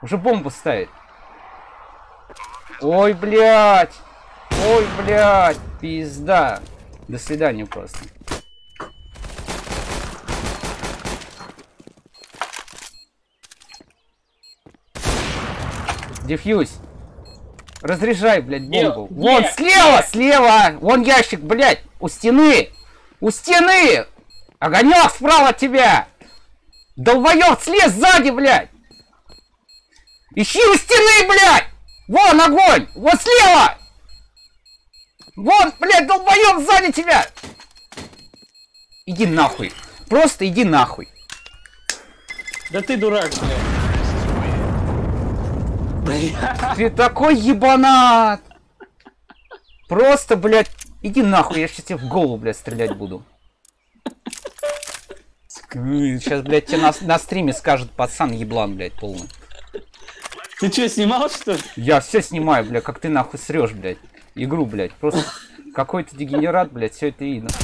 Уже бомбу ставит. Ой, блядь. Ой, блядь. Пизда. До свидания просто. Дефьюз. Разряжай, блядь, бомбу. Вон, слева, слева. Вон ящик, блядь. У стены. У стены. Огонек справа от тебя. Долбоёб, слез сзади, блядь. Ищи у стены, блядь. Вон огонь. Вот слева. Вон, блядь, долбоёб сзади тебя. Иди нахуй. Просто иди нахуй. Да ты дурак, блядь. Ты такой ебанат. Просто, блядь, иди нахуй. Я сейчас тебе в голову, блядь, стрелять буду. Сейчас, блядь, тебе на стриме скажут пацан еблан, блядь, полный. Ты что, снимал, что ли? Я все снимаю, блядь, как ты нахуй срешь, блядь. Игру, блядь. Просто какой-то дегенерат, блядь, все это видно.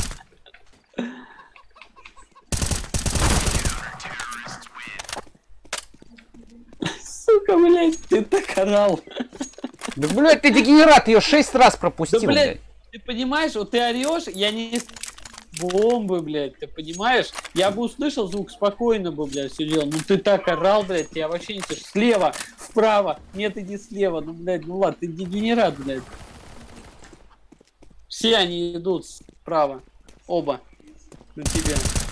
Сука, блядь, ты так орал. Да, блядь, ты дегенерат, ее 6 раз пропустил, Да, блядь, блядь. ты понимаешь, вот ты орешь, я не... Бомбы, блядь, ты понимаешь? Я бы услышал звук, спокойно бы, блядь, все делал. Ну ты так орал, блядь, я вообще не слышу. Слева, вправо, нет, иди слева. Ну, блядь, ну ладно, ты дегенерат, блядь. Все они идут справа. Оба. На тебя.